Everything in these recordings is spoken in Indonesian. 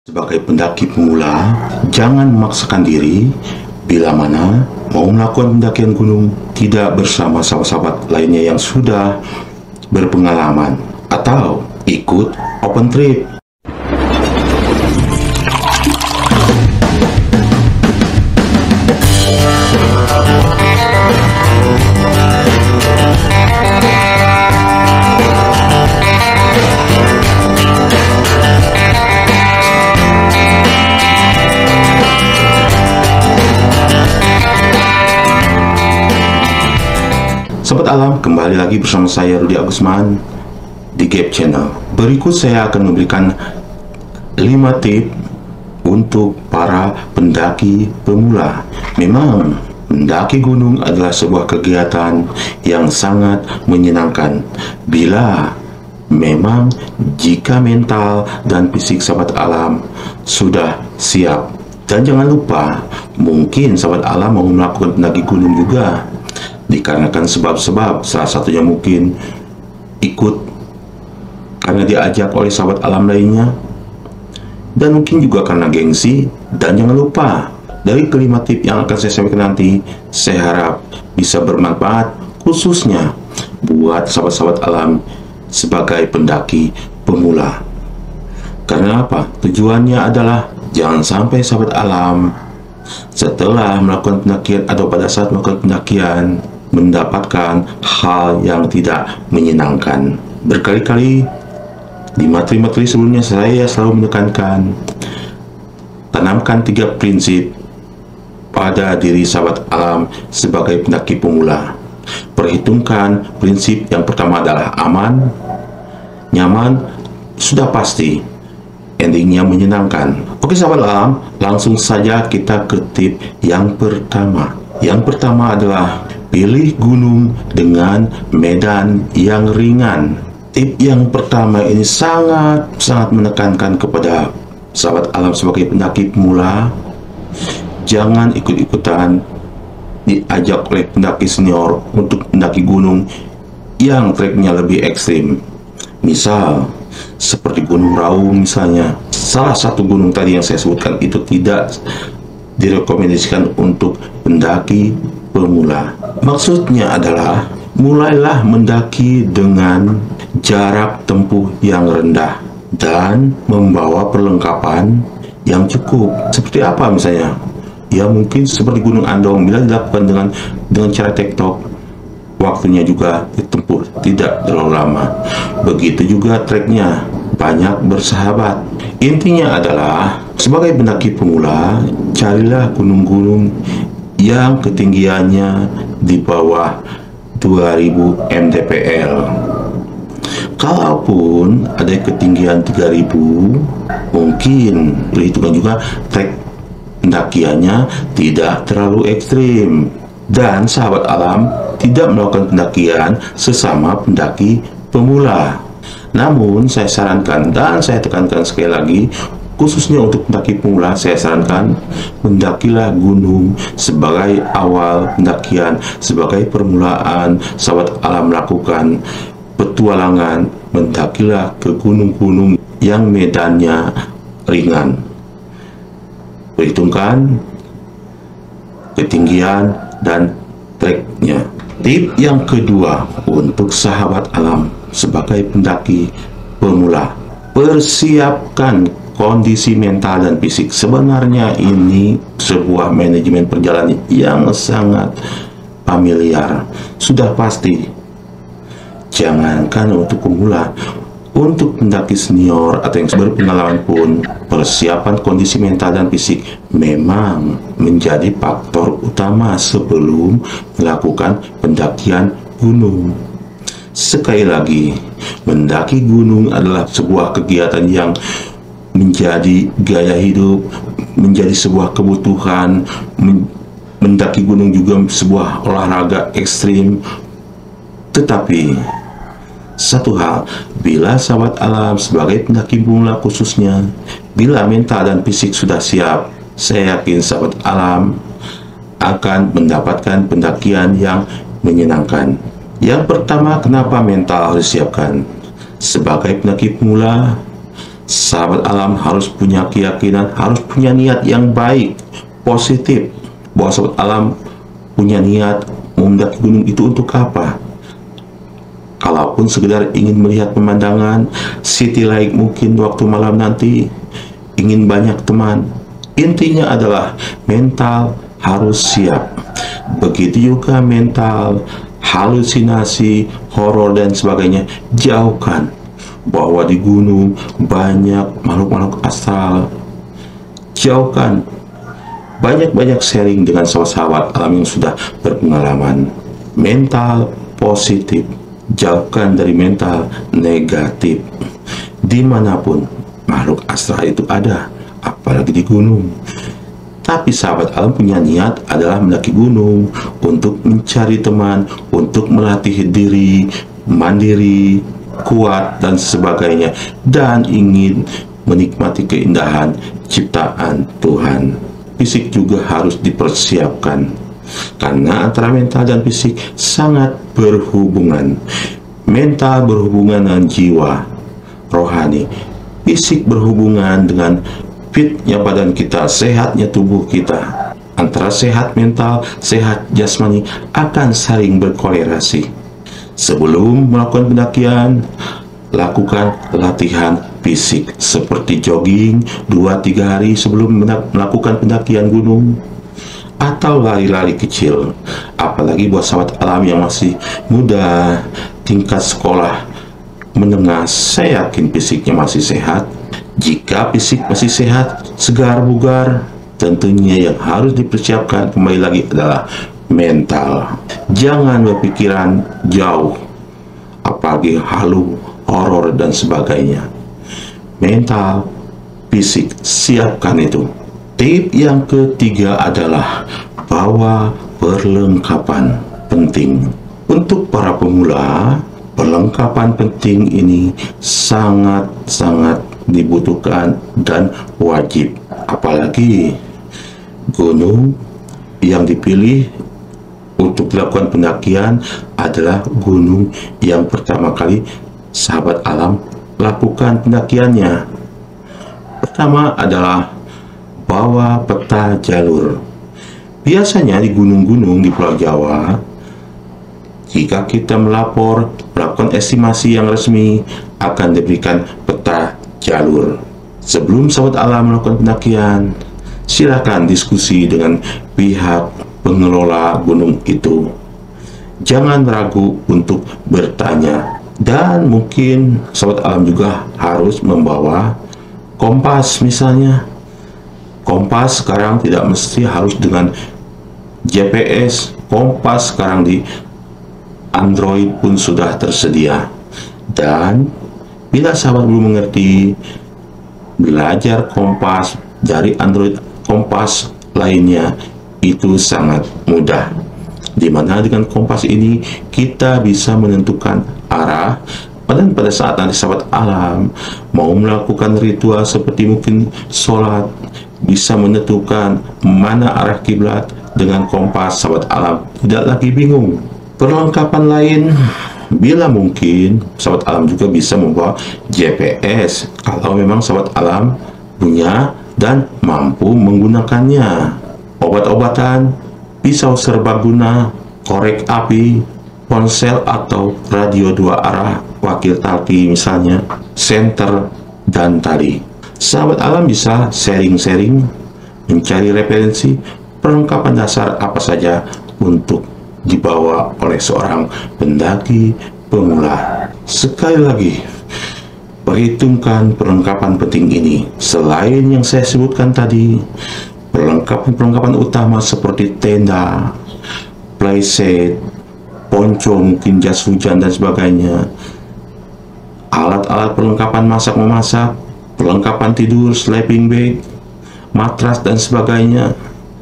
Sebagai pendaki pemula, jangan memaksakan diri bila mana mau melakukan pendakian gunung tidak bersama sahabat-sahabat lainnya yang sudah berpengalaman atau ikut open trip. Sobat Alam, kembali lagi bersama saya Rudi Agusman di Gap Channel. Berikut saya akan memberikan 5 tip untuk para pendaki pemula. Memang mendaki gunung adalah sebuah kegiatan yang sangat menyenangkan bila memang jika mental dan fisik Sobat Alam sudah siap. Dan jangan lupa, mungkin Sobat Alam mau melakukan pendaki gunung juga dikarenakan sebab-sebab, salah satunya mungkin ikut karena diajak oleh sahabat alam lainnya, dan mungkin juga karena gengsi. Dan jangan lupa, dari kelima tip yang akan saya sampaikan nanti, saya harap bisa bermanfaat khususnya buat sahabat-sahabat alam sebagai pendaki pemula. Karena apa? Tujuannya adalah jangan sampai sahabat alam setelah melakukan pendakian atau pada saat melakukan pendakian mendapatkan hal yang tidak menyenangkan. Berkali-kali di materi-materi sebelumnya saya selalu menekankan, tanamkan 3 prinsip pada diri sahabat alam sebagai pendaki pemula. Perhitungkan prinsip yang pertama adalah aman, nyaman, sudah pasti endingnya menyenangkan. Oke sahabat alam, langsung saja kita ke tip yang pertama. Yang pertama adalah pilih gunung dengan medan yang ringan. Tip yang pertama ini sangat menekankan kepada sahabat alam sebagai pendaki pemula. Jangan ikut-ikutan diajak oleh pendaki senior untuk mendaki gunung yang treknya lebih ekstrim. Misal seperti Gunung Raung misalnya. Salah satu gunung tadi yang saya sebutkan itu tidak direkomendasikan untuk pendaki pemula. Maksudnya adalah mulailah mendaki dengan jarak tempuh yang rendah dan membawa perlengkapan yang cukup. Seperti apa misalnya? Ya mungkin seperti Gunung Andong, bila dilakukan dengan cara tektok, waktunya juga ditempuh tidak terlalu lama. Begitu juga treknya banyak bersahabat. Intinya adalah sebagai pendaki pemula, carilah gunung-gunung yang ketinggiannya di bawah 2000 mdpl. Kalaupun ada ketinggian 3000, mungkin perhitungan juga trek pendakiannya tidak terlalu ekstrim. Dan sahabat alam tidak melakukan pendakian sesama pendaki pemula. Namun saya sarankan dan saya tekankan sekali lagi, khususnya untuk pendaki pemula, saya sarankan mendakilah gunung sebagai awal pendakian, sebagai permulaan sahabat alam melakukan petualangan. Mendakilah ke gunung-gunung yang medannya ringan. Perhitungkan ketinggian dan treknya. Tip yang kedua untuk sahabat alam sebagai pendaki pemula, persiapkan kondisi mental dan fisik. Sebenarnya ini sebuah manajemen perjalanan yang sangat familiar, sudah pasti. Jangankan untuk pemula, untuk pendaki senior atau yang berpengalaman pun, persiapan kondisi mental dan fisik memang menjadi faktor utama sebelum melakukan pendakian gunung. Sekali lagi, mendaki gunung adalah sebuah kegiatan yang menjadi gaya hidup, menjadi sebuah kebutuhan. Mendaki gunung juga sebuah olahraga ekstrim. Tetapi satu hal, bila sahabat alam sebagai pendaki pemula khususnya, bila mental dan fisik sudah siap, saya yakin sahabat alam akan mendapatkan pendakian yang menyenangkan. Yang pertama, kenapa mental harus disiapkan? Sebagai pendaki pemula, Sahabat alam harus punya keyakinan, harus punya niat yang baik, positif, bahwa sahabat alam punya niat mendaki gunung itu untuk apa? Kalaupun sekedar ingin melihat pemandangan city like mungkin waktu malam nanti, ingin banyak teman, intinya adalah mental harus siap. Begitu juga mental, halusinasi, horor dan sebagainya, jauhkan. Bahwa di gunung banyak makhluk-makhluk astral, jauhkan. Banyak-banyak sharing dengan sahabat-sahabat alam yang sudah berpengalaman. Mental positif, jauhkan dari mental negatif. Dimanapun makhluk astral itu ada, apalagi di gunung. Tapi sahabat alam punya niat adalah mendaki gunung untuk mencari teman, untuk melatih diri, mandiri, kuat dan sebagainya, dan ingin menikmati keindahan ciptaan Tuhan. Fisik juga harus dipersiapkan, karena antara mental dan fisik sangat berhubungan. Mental berhubungan dengan jiwa rohani, fisik berhubungan dengan fitnya badan kita, sehatnya tubuh kita. Antara sehat mental, sehat jasmani akan saling berkorelasi. Sebelum melakukan pendakian, lakukan latihan fisik seperti jogging 2-3 hari sebelum melakukan pendakian gunung, atau lari-lari kecil. Apalagi buat sahabat alam yang masih muda, tingkat sekolah menengah, saya yakin fisiknya masih sehat. Jika fisik masih sehat, segar bugar, tentunya yang harus dipersiapkan kembali lagi adalah mental. Jangan berpikiran jauh, apalagi halu, horor dan sebagainya. Mental, fisik, siapkan itu. Tip yang ketiga adalah bawa perlengkapan penting. Untuk para pemula, perlengkapan penting ini sangat-sangat dibutuhkan dan wajib. Apalagi gunung yang dipilih untuk dilakukan pendakian adalah gunung yang pertama kali sahabat alam lakukan pendakiannya. Pertama adalah bawa peta jalur. Biasanya di gunung-gunung di Pulau Jawa, jika kita melakukan estimasi yang resmi, akan diberikan peta jalur. Sebelum sahabat alam melakukan pendakian, silakan diskusi dengan pihak pengelola gunung itu. Jangan ragu untuk bertanya. Dan mungkin sahabat alam juga harus membawa kompas misalnya. Kompas sekarang tidak mesti harus dengan GPS. Kompas sekarang di Android pun sudah tersedia. Dan bila sahabat belum mengerti, belajar kompas dari Android kompas lainnya itu sangat mudah, dimana dengan kompas ini kita bisa menentukan arah. Dan pada saat nanti sahabat alam mau melakukan ritual seperti mungkin sholat, bisa menentukan mana arah kiblat dengan kompas. Sahabat alam tidak lagi bingung. Perlengkapan lain, bila mungkin sahabat alam juga bisa membawa GPS kalau memang sahabat alam punya dan mampu menggunakannya. Obat-obatan, pisau serbaguna, korek api, ponsel atau radio 2 arah, wakil talkie misalnya, senter, dan tali. Sahabat alam bisa sharing-sharing, mencari referensi perlengkapan dasar apa saja untuk dibawa oleh seorang pendaki pemula. Sekali lagi, perhitungkan perlengkapan penting ini. Selain yang saya sebutkan tadi, perlengkapan utama seperti tenda, playset, ponco, mungkin jas hujan dan sebagainya, alat-alat perlengkapan masak-memasak, perlengkapan tidur, sleeping bag, matras dan sebagainya.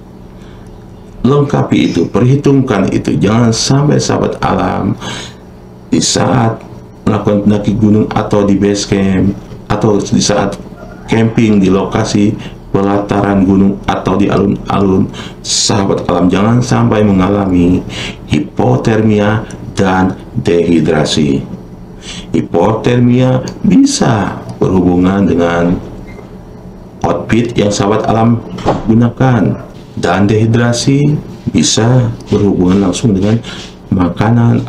Lengkapi itu, perhitungkan itu. Jangan sampai sahabat alam di saat melakukan pendaki gunung atau di base camp atau di saat camping di lokasi pelataran gunung atau di alun-alun, sahabat alam jangan sampai mengalami hipotermia dan dehidrasi. Hipotermia bisa berhubungan dengan outfit yang sahabat alam gunakan, dan dehidrasi bisa berhubungan langsung dengan makanan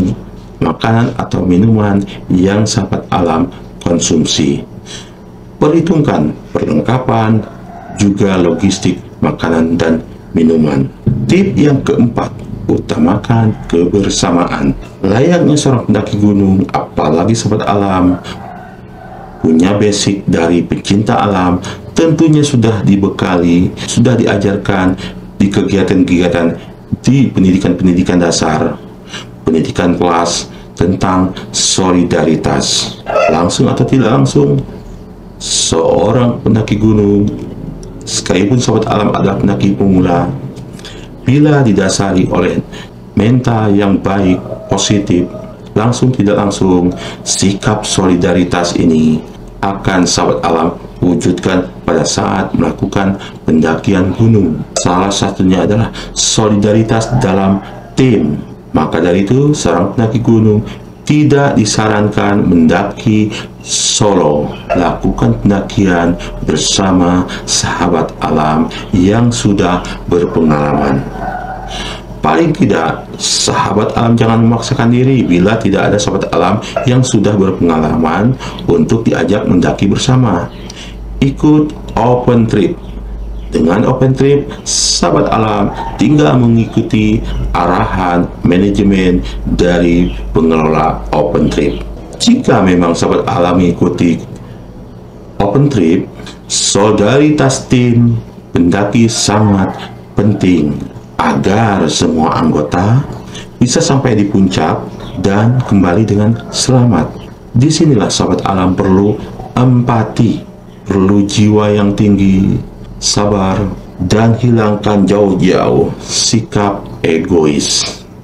atau minuman yang sahabat alam konsumsi. Perhitungkan perlengkapan juga logistik makanan dan minuman. Tip yang keempat, utamakan kebersamaan. Layaknya seorang pendaki gunung, apalagi sahabat alam punya basic dari pencinta alam, tentunya sudah dibekali, sudah diajarkan di kegiatan-kegiatan di pendidikan dasar, pendidikan kelas tentang solidaritas. Langsung atau tidak langsung, seorang pendaki gunung, sekalipun sahabat alam adalah pendaki pemula, bila didasari oleh mental yang baik, positif, langsung tidak langsung, sikap solidaritas ini akan sahabat alam wujudkan pada saat melakukan pendakian gunung. Salah satunya adalah solidaritas dalam tim. Maka dari itu, seorang pendaki gunung tidak disarankan mendaki solo. Lakukan pendakian bersama sahabat alam yang sudah berpengalaman. Paling tidak, sahabat alam jangan memaksakan diri bila tidak ada sahabat alam yang sudah berpengalaman untuk diajak mendaki bersama. Ikut open trip. Dengan open trip, sahabat alam tinggal mengikuti arahan manajemen dari pengelola open trip. Jika memang sahabat alam mengikuti open trip, solidaritas tim pendaki sangat penting agar semua anggota bisa sampai di puncak dan kembali dengan selamat. Disinilah sahabat alam perlu empati, perlu jiwa yang tinggi, sabar, dan hilangkan jauh-jauh sikap egois.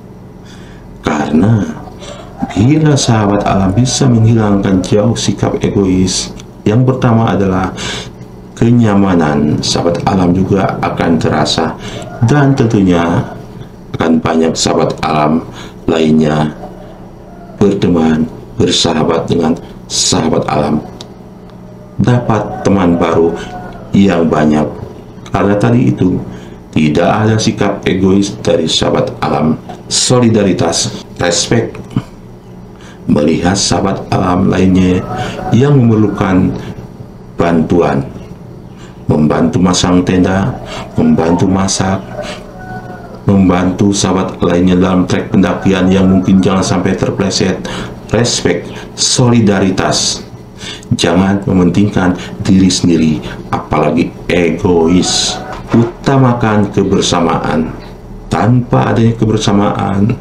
Karena bila sahabat alam bisa menghilangkan jauh sikap egois, yang pertama adalah kenyamanan sahabat alam juga akan terasa, dan tentunya akan banyak sahabat alam lainnya berteman, bersahabat dengan sahabat alam, dapat teman baru yang banyak. Karena tadi itu tidak ada sikap egois dari sahabat alam. Solidaritas, respect, melihat sahabat alam lainnya yang memerlukan bantuan, membantu masang tenda, membantu masak, membantu sahabat lainnya dalam trek pendakian yang mungkin jangan sampai terpleset. Respect, solidaritas, jangan mementingkan diri sendiri, apalagi egois. Utamakan kebersamaan. Tanpa adanya kebersamaan,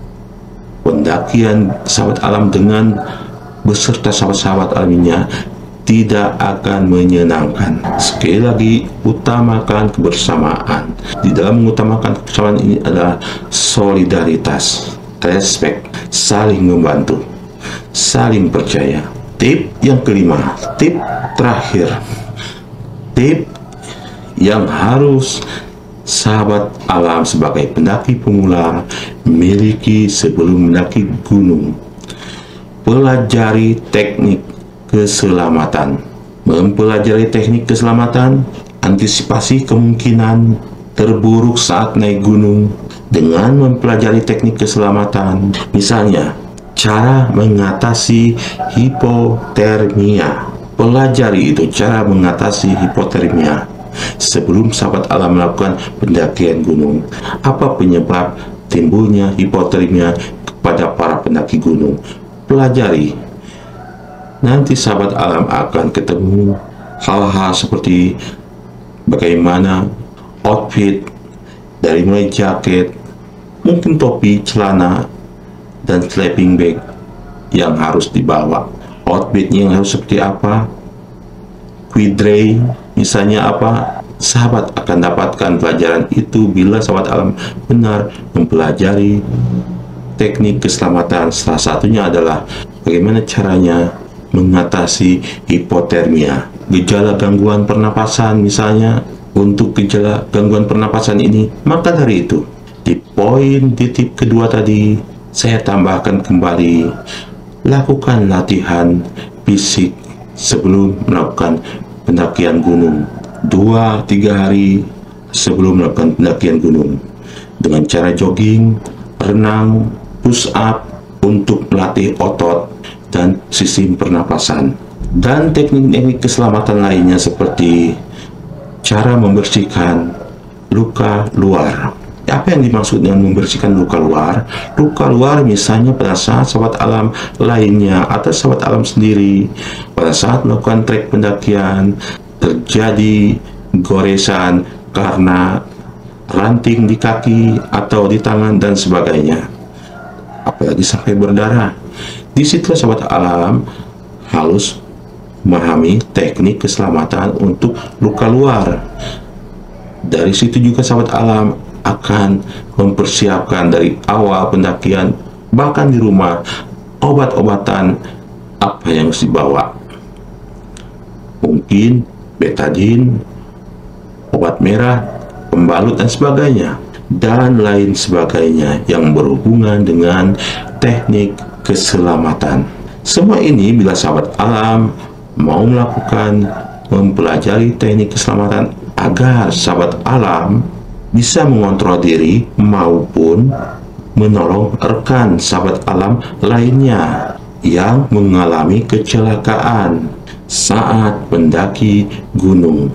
pendakian sahabat alam dengan beserta sahabat-sahabat alamnya tidak akan menyenangkan. Sekali lagi, utamakan kebersamaan. Di dalam mengutamakan kebersamaan ini adalah solidaritas, respect, saling membantu, saling percaya. Tip yang kelima, tip terakhir, tip yang harus sahabat alam sebagai pendaki pemula miliki sebelum mendaki gunung. Pelajari teknik keselamatan. Mempelajari teknik keselamatan, antisipasi kemungkinan terburuk saat naik gunung dengan mempelajari teknik keselamatan. Misalnya, cara mengatasi hipotermia. Pelajari itu cara mengatasi hipotermia sebelum sahabat alam melakukan pendakian gunung. Apa penyebab timbulnya hipotermia kepada para pendaki gunung? Pelajari. Nanti sahabat alam akan ketemu hal-hal seperti bagaimana outfit, dari mulai jaket, mungkin topi, celana, dan sleeping bag yang harus dibawa. Outfitnya yang harus seperti apa, quidray misalnya apa. Sahabat akan dapatkan pelajaran itu bila sahabat alam benar mempelajari teknik keselamatan. Salah satunya adalah bagaimana caranya mengatasi hipotermia. Gejala gangguan pernapasan misalnya. Untuk gejala gangguan pernapasan ini, maka dari itu di tip kedua tadi saya tambahkan kembali, lakukan latihan fisik sebelum melakukan pendakian gunung, 2-3 hari sebelum melakukan pendakian gunung, dengan cara jogging, renang, push up untuk melatih otot dan sistem pernapasan. Dan teknik-teknik keselamatan lainnya seperti cara membersihkan luka luar. Apa yang dimaksud dengan membersihkan luka luar? Luka luar misalnya pada saat sahabat alam lainnya atau sahabat alam sendiri pada saat melakukan trek pendakian terjadi goresan karena ranting di kaki atau di tangan dan sebagainya, apalagi sampai berdarah. Di situ sahabat alam harus memahami teknik keselamatan untuk luka luar. Dari situ juga sahabat alam akan mempersiapkan dari awal pendakian, bahkan di rumah, obat-obatan apa yang harus dibawa. Mungkin betadine, obat merah, pembalut dan sebagainya, dan lain sebagainya yang berhubungan dengan teknik keselamatan. Semua ini bila sahabat alam mau melakukan, mempelajari teknik keselamatan agar sahabat alam bisa mengontrol diri maupun menolong rekan sahabat alam lainnya yang mengalami kecelakaan saat mendaki gunung.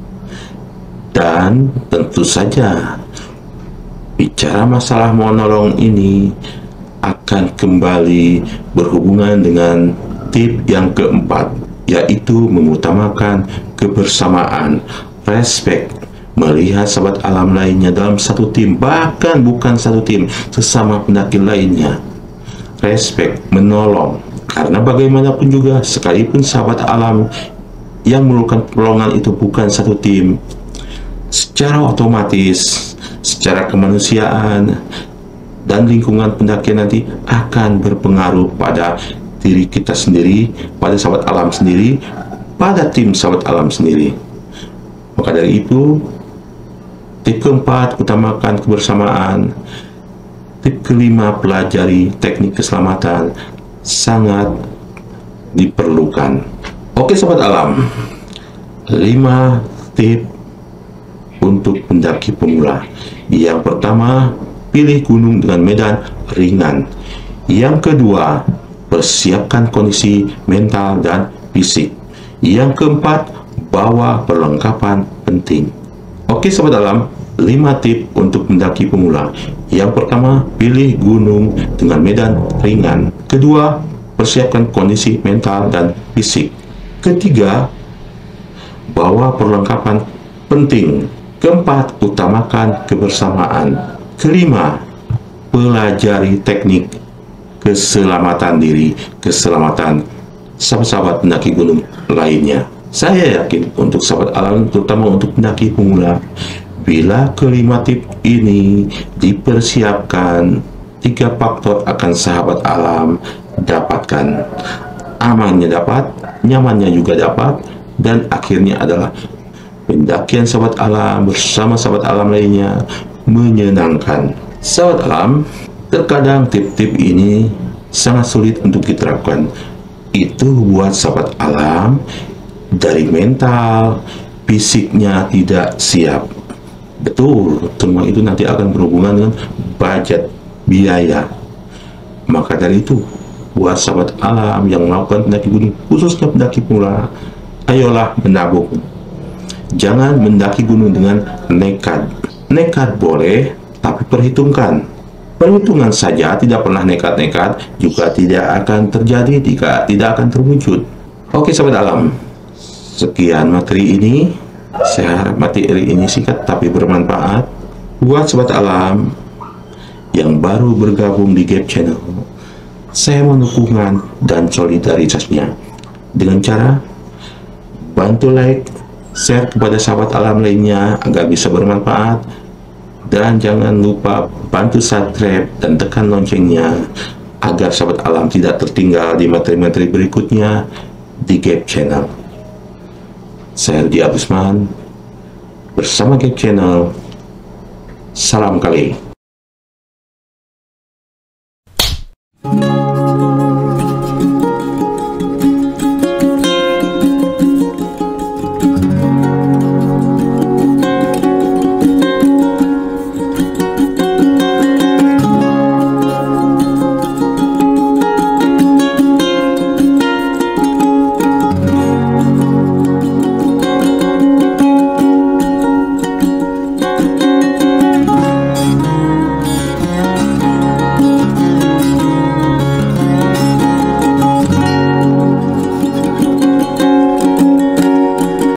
Dan tentu saja bicara masalah menolong ini akan kembali berhubungan dengan tip yang keempat, yaitu mengutamakan kebersamaan, respect, melihat sahabat alam lainnya dalam satu tim, bahkan bukan satu tim, sesama pendaki lainnya. Respect, menolong, karena bagaimanapun juga sekalipun sahabat alam yang memerlukan pertolongan itu bukan satu tim, secara otomatis, secara kemanusiaan dan lingkungan pendakian nanti akan berpengaruh pada diri kita sendiri, pada sahabat alam sendiri, pada tim sahabat alam sendiri. Maka dari itu, tip keempat, utamakan kebersamaan. Tip kelima, pelajari teknik keselamatan, sangat diperlukan. Oke sahabat alam, 5 tip untuk pendaki pemula. Yang pertama, pilih gunung dengan medan ringan. Yang kedua, persiapkan kondisi mental dan fisik. Yang keempat, bawa perlengkapan penting. Oke sahabat alam, 5 tip untuk mendaki pemula. Yang pertama, pilih gunung dengan medan ringan. Kedua, persiapkan kondisi mental dan fisik. Ketiga, bawa perlengkapan penting. Keempat, utamakan kebersamaan. Kelima, pelajari teknik keselamatan diri, keselamatan sahabat-sahabat pendaki gunung lainnya. Saya yakin untuk sahabat alam, terutama untuk pendaki pemula, bila kelima tip ini dipersiapkan, 3 faktor akan sahabat alam dapatkan. Amannya dapat, nyamannya juga dapat, dan akhirnya adalah pendakian sahabat alam bersama sahabat alam lainnya menyenangkan. Sahabat alam, terkadang tip-tip ini sangat sulit untuk diterapkan. Itu buat sahabat alam dari mental, fisiknya tidak siap. Betul, semua itu nanti akan berhubungan dengan budget, biaya. Maka dari itu, buat sahabat alam yang melakukan pendaki gunung, khususnya pendaki pemula, ayolah menabung. Jangan mendaki gunung dengan nekat. Nekat boleh, tapi perhitungkan. Perhitungan saja, tidak pernah nekat-nekat, juga tidak akan terjadi, tidak akan terwujud. Oke sahabat alam, sekian materi ini. Saya harap materi ini singkat tapi bermanfaat buat sahabat alam yang baru bergabung di Gap Channel. Saya mohon dukungan dan solidaritasnya dengan cara bantu like, share kepada sahabat alam lainnya agar bisa bermanfaat, dan jangan lupa bantu subscribe dan tekan loncengnya agar sahabat alam tidak tertinggal di materi-materi berikutnya di Gap Channel. Saya Rudi Agusman bersama Gap Channel. Salam kali.